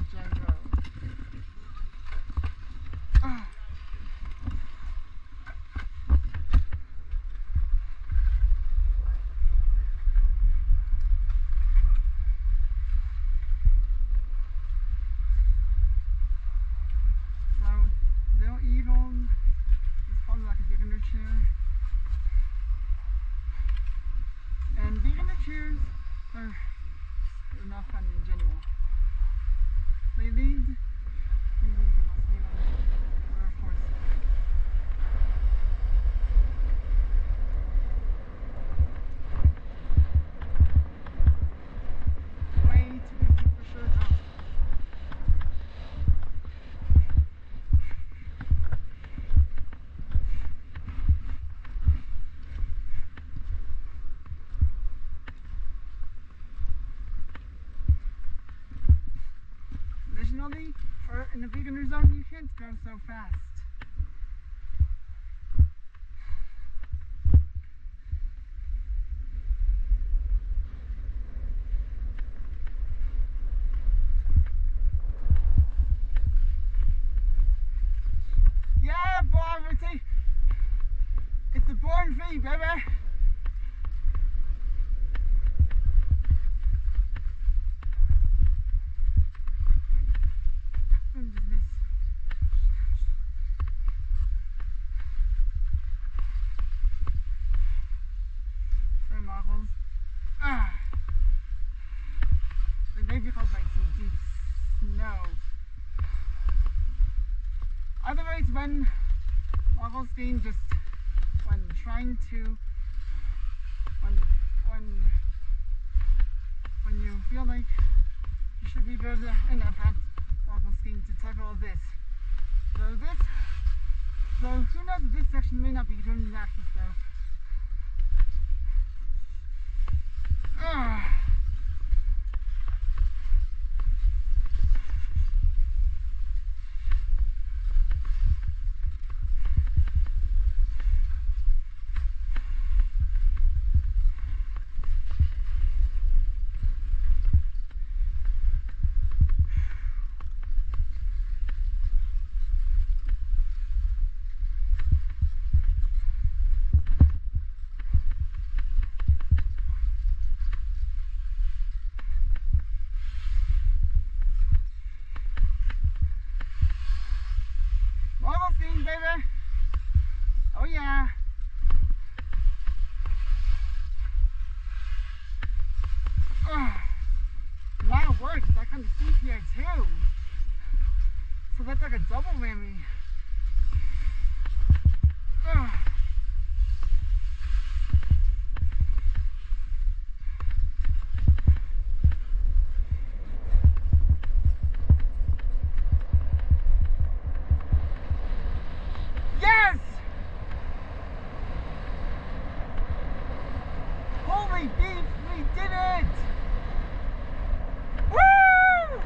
Django. And beginner chairs are not fun in general. They lead for Los Angeles, or of course. Way too busy for sure now. Additionally, in the beginner zone, you can't go so fast. Yeah, boy, Avanti. It's the born fee, baby. They may be called like some deep snow. Otherwise, when Augustine just when trying to when you feel like you should be better enough at Augustine to tackle this. So who knows, this section may not be doing access though. Baby. Oh yeah. Now it works. I kind of CPI too. So that's like a double whammy. Yes! Holy beef, we did it! Woo!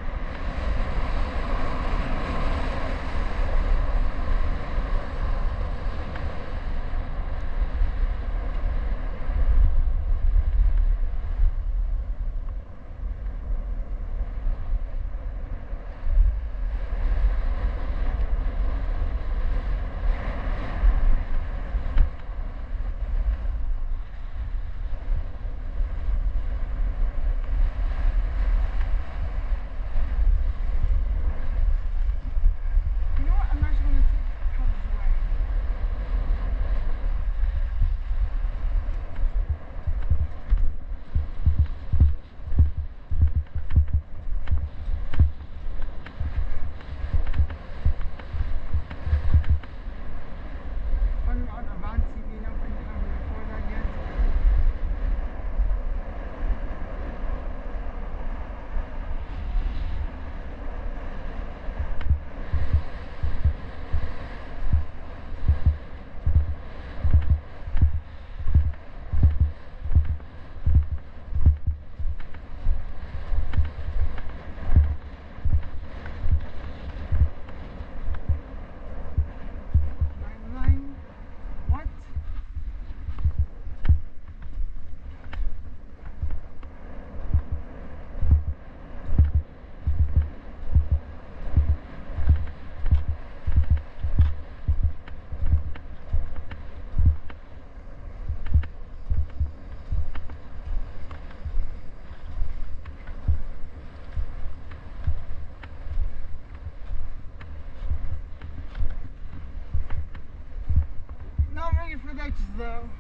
though.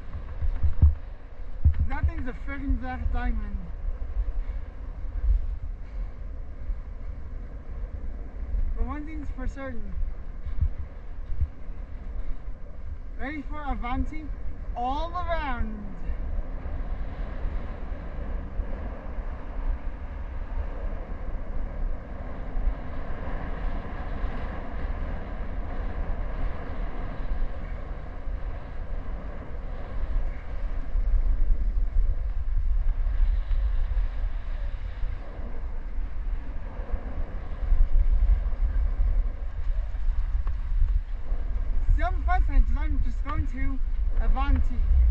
That thing's a friggin' black diamond. But one thing's for certain. Ready for Avanti all around. I'm just going to Avanti.